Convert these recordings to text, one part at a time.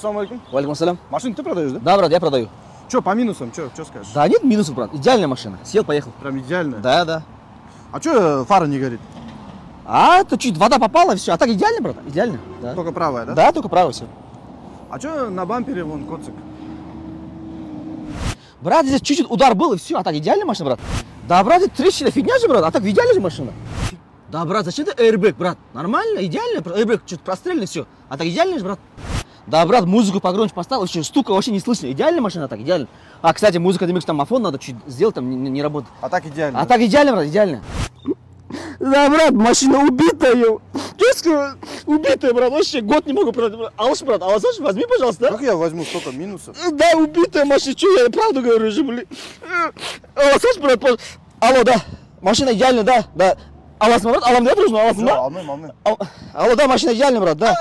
Ассаламу алейкум. Валикум ассалям. Машину ты продаешь, да? Да, брат, я продаю. Че, по минусам, что скажешь? Да нет минусов, брат. Идеальная машина. Сел, поехал. Прям идеально. Да, да. А что фара не горит? А, это чуть вода попала, и все. А так идеально, брат, идеально. Да. Только правая, да? Да, только правая все. А что на бампере вон коцик? Брат, здесь чуть-чуть удар был, и все. А так идеальная машина, брат. Да, брат, это трещина фигня же, брат. А так идеальная же машина. Да, брат, зачем ты airbag, брат? Нормально, идеально. Airbag чуть прострельный, все. А так идеально же, брат. Да, брат, музыку погромче поставил, вообще стука вообще не слышно. Идеальная машина, так идеально. А, кстати, музыка, ты там мафон надо чуть сделать, там не работает. А так идеально. А так идеально, брат, идеально. Да, брат, машина убитая. Честно, убитая, брат, вообще год не могу продать. Алаш, брат, Алаш, возьми, пожалуйста, да? Как я возьму столько минусов? Да, убитая машина, что я правду говорю же, блин. Алаш, брат, алло, да, машина идеальная, да, да. Алаш, брат, алам, да, дружно, Алаш, да? Алмы. Алло, да, машина идеальная, брат, да.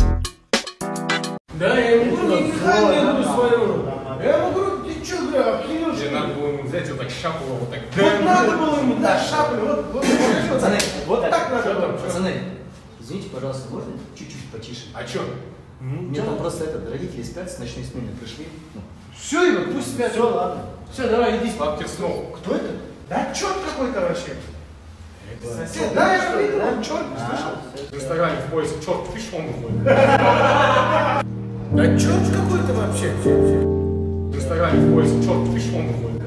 Да, я ему говорю, не буду свою. Я ему говорю, ты что, бля, охренел? Мне надо было ему взять вот так шапку, вот так. Вот надо было ему, да, шапку, вот, Пацаны, вот так надо было. Пацаны, извините, пожалуйста, можно чуть-чуть потише? А чё? Мне там просто родители спят с ночной смены пришли. Все, его, пусть спят. Все, ладно. Все, давай, иди. Бабкин снова. Кто это? Да черт какой-то вообще. Сосед, да, я же видел, он черт, слышал? В ресторане в поиск черт пешком выходит. Да черт какой-то вообще. В ресторане в поиск черт пешком выходит.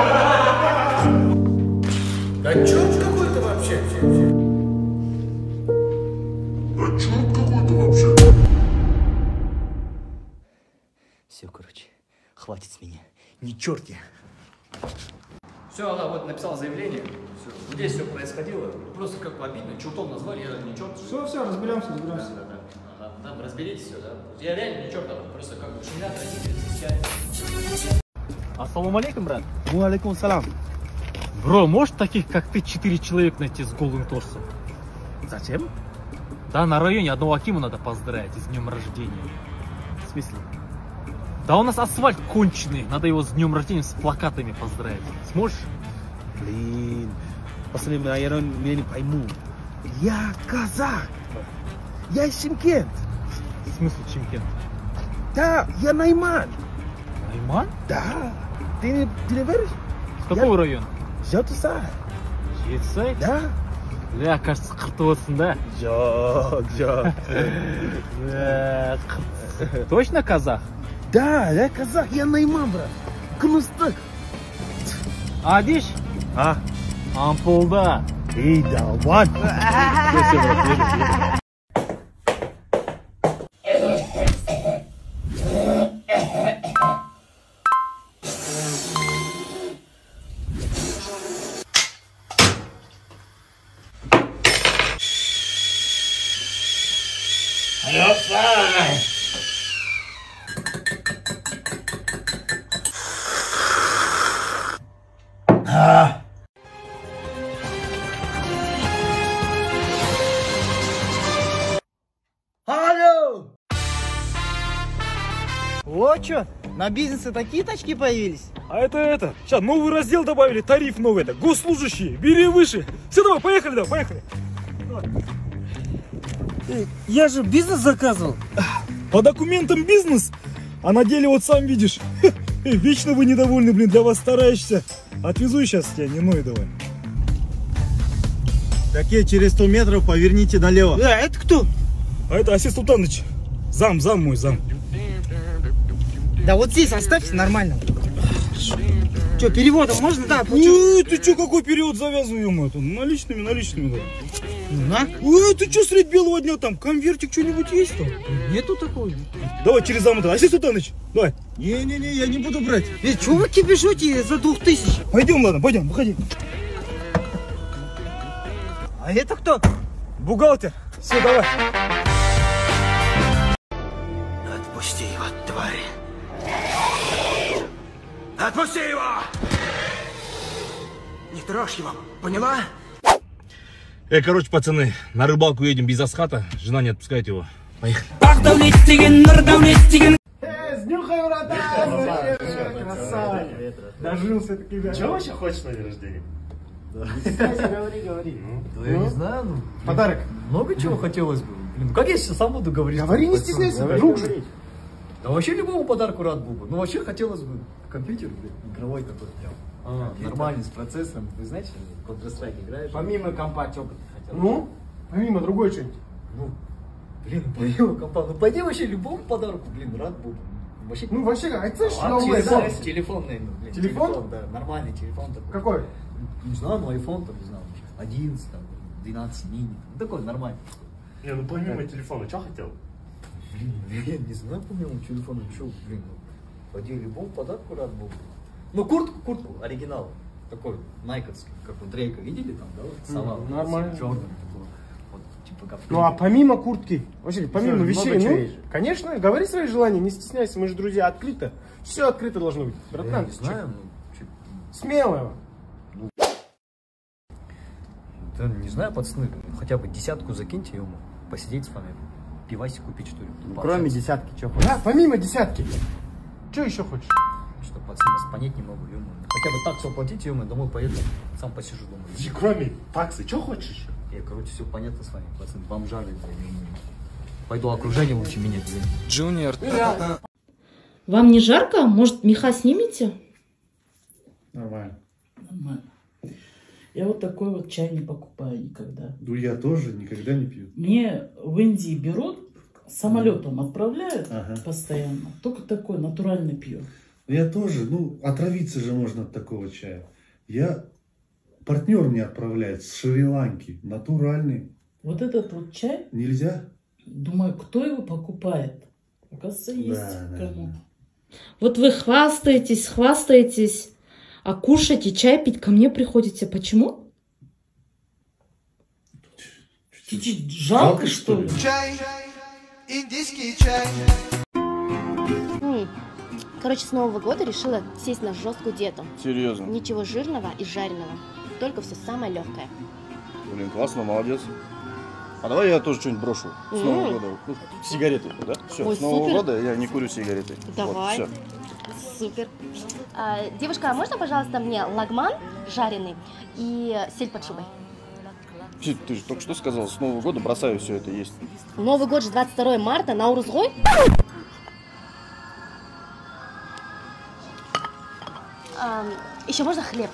Да черт какой-то вообще. Да черт какой-то вообще. Все, короче, хватит с меня. Не черти. Все, она вот написала заявление. Все. Вот здесь все происходило. Просто как бы обидно, чертом назвали, я не черт. Все, разберемся. Да, разберитесь все, да. Я реально не черт, просто как бы шумят родители, засияют. Ассаламу алейкум, брат. Алейкум салам. Бро, может таких, как ты, 4 человека найти с голым торсом? Зачем? Да, на районе одного Акима надо поздравить с днем рождения. В смысле? Да у нас асфальт конченый, надо его с днем рождения с плакатами поздравить. Сможешь? Блин, пацаны, наверное, меня не пойму. Я казах. Я из Шымкент. В смысле Чимкент? Да, я Найман. Найман? Да. Ты не веришь? С какого района? Жетысай. Жетысай? Да. Бля, кажется, қыртып да? Жоқ. Бля, точно казах? Да, я казах, я Найман, брат. Күністік. Адиш? А? Ампулда. Ей, давай. Алло! Вот что, на бизнесе такие тачки появились? А это, сейчас новый раздел добавили, тариф новый, это, госслужащие, бери выше. Все, давай, поехали, поехали. Я же бизнес заказывал. По документам бизнес, а на деле вот сам видишь. Вечно вы недовольны, блин, для вас стараешься. Отвезу сейчас тебя, не ной давай. Такие через 100 метров поверните налево. Это кто? А это Асис Султаныч, зам мой, зам. Да вот здесь оставьте нормально. Что, переводом можно? Да, Ой, ты что, какой период завязываем это? Наличными, да. На. Ой, ты что средь белого дня там? Конвертик что-нибудь есть там? Нету такого. Давай через зам это. Асис Султаныч, давай. Не-не-не, я не буду брать. Что вы кипишете за 2000? Пойдем, ладно, пойдем, выходи. А это кто? Бухгалтер. Все, давай. Отпусти его, тварь. Отпусти его! Не трожь его, поняла? Короче, пацаны, на рыбалку едем без Асхата. Жена не отпускает его. Поехали. Снюхай, братан! Красава! Дожился таки, да. Чего вообще хочешь на день рождения? Говори. Да я не знаю, ну. Подарок. Много чего хотелось бы. Блин, как я сейчас сам буду говорить? Говори, не стесняйся, друг же. Да вообще любому подарку рад был бы. Ну вообще хотелось бы компьютер, блин, игровой такой прям. Нормальный, с процессором. Вы знаете, Counter-Strike играешь? Помимо компа, что бы ты хотел? Ну, помимо другой что-нибудь. Ну, блин, помимо компа. Ну пойди вообще любому подарку, блин, рад был бы. Вообще, Ну, вообще, а ты телефон, наверное, блин. Телефон? Да, нормальный телефон такой. Какой? Не знаю, ну iPhone там, не знаю, 11, там, 12 мини. Ну, такой нормальный. Не, ну помимо телефона, что хотел? Блин, я не знаю, помимо телефона, что, блин, ну, пойди любому подарку рад был бы. Ну, куртку, оригинал. Такой, найковский, как у Дрейка, видели там, да? Вот, сама, нормально. Черный такой. Вот, типа как. Ну, а помимо куртки, вообще, помимо Всё, вещей, много чего ну, есть же. конечно, говори свои желания, не стесняйся, мы же друзья, открыто. Все открыто должно быть, Я братан. не знаю, ну, Смело. да, не знаю, пацаны, хотя бы десятку закиньте ему, посидеть с вами, пивасик купить, что ли. Кроме десятки, что хочешь? Да, помимо десятки. Что еще хочешь? Что пацаны понять не могу, ё-моё. Хотя бы таксу оплатите, ё-моё, домой поеду, сам посижу дома. И кроме таксы, что хочешь еще? Я, короче, все понятно с вами, пацаны, бомжары, блин, пойду окружение лучше менять, блин. Джуниор. Вам не жарко? Может, меха снимете? Нормально. Нормально. Я вот такой вот чай не покупаю никогда. Ну, я тоже никогда не пью. Мне в Индии берут, самолетом отправляют Ага. постоянно. Только такой натуральный пью. Я тоже, ну, отравиться же можно от такого чая. Партнер мне отправляет с Шри-Ланки, натуральный. Вот этот вот чай, Нельзя? думаю, кто его покупает? Оказывается, есть кому. Вот вы хвастаетесь, а кушать и чай пить ко мне приходите. Почему? Чуть-чуть жалко, что ли? Чай, индийский чай. Короче, с Нового года решила сесть на жесткую диету. Серьезно? Ничего жирного и жареного. Только все самое легкое. Блин, классно, молодец. А давай я тоже что-нибудь брошу. С Нового года. Ну, сигареты, да? Все, Ой, с Нового супер. года я не курю сигареты. Давай. Вот, Супер. Девушка, а можно, пожалуйста, мне лагман жареный и сель под шубой? все. Ты же только что сказал, с Нового года бросаю все это есть. Новый год же 22 марта, Наурузгой. Еще можно хлеб?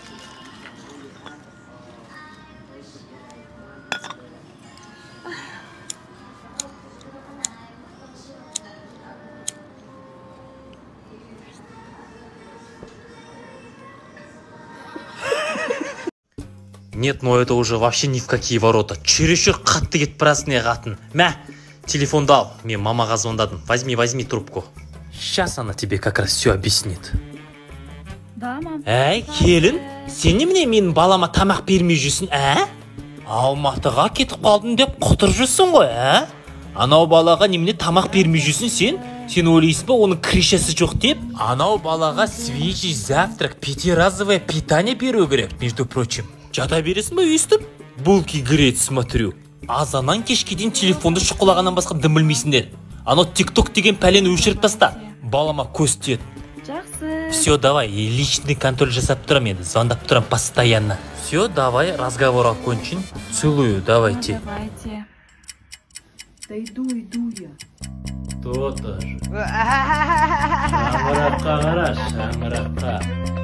Нет, ну это уже вообще ни в какие ворота. Чересчур қатты кетіп барасың қатын. Мә, телефонды ал. Мен мамаға звондадым. Возьми трубку. Сейчас она тебе как раз все объяснит. Да, мам. Әй, келін, сен немене менің балама тамақ бермей жүрсің, ә? Алматыға кетіп қалдың деп құтыр жүрсің ғой, ә? Анау балаға немене тамақ бермей жүрсің сен? Сен ойлайсың ба, оның крышасы жоқ деп? Анау балаға свежий завтрак, пятиразовое питание беру керек, между прочим. Жата бересің ба өйстіп? Булки греть, смотрю. Азаннан кешке дейін телефонды шұқылағаннан басқа дым білмейсіңдер. Анау тик-ток деген пәлені өшіріп таста. Балама көз тиеді. Жақсы. Все, давай, личный контроль жасап тұрам енді, звондап тұрам постоянно. Все, давай, разговор окончен. Целую, давайте. Давайте. Да иду я. То-то же. Шаңыраққа қара, шаңыраққа.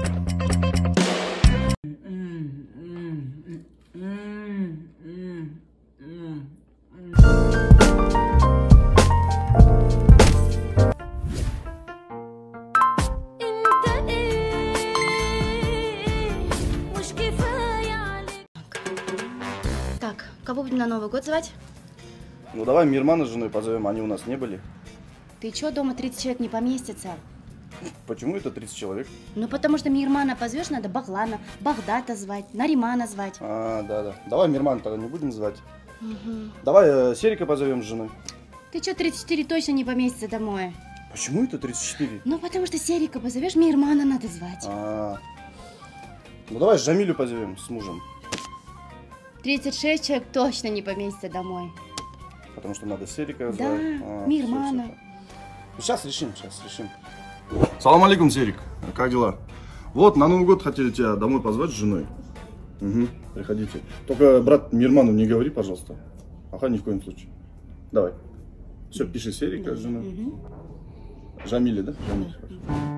Так, кого будем на Новый год звать? Ну давай Мирмана с женой позовем, они у нас не были. Ты чё, дома 30 человек не поместится? Почему это 30 человек? Ну, потому что Мирмана позовешь, надо Баглана, Багдата звать, Наримана звать. А, да. Давай Мирмана тогда не будем звать. Угу. Давай Серика позовем с женой. Ты чё, 34 точно не поместится домой? Почему это 34? Ну, потому что Серика позовешь, Мирмана надо звать. Ну давай Жамилю позовем с мужем. 36 человек точно не поместится домой. Потому что надо Серика звать. Да, Мирмана. Сейчас решим. Салам алейкум, Серик. Как дела? Вот, на Новый год хотели тебя домой позвать с женой. Угу, приходите. Только, брат, Мирману не говори, пожалуйста. Ага, ни в коем случае. Давай. Все, пиши Серика с женой. Жамиля, да? Жамиль, хорошо.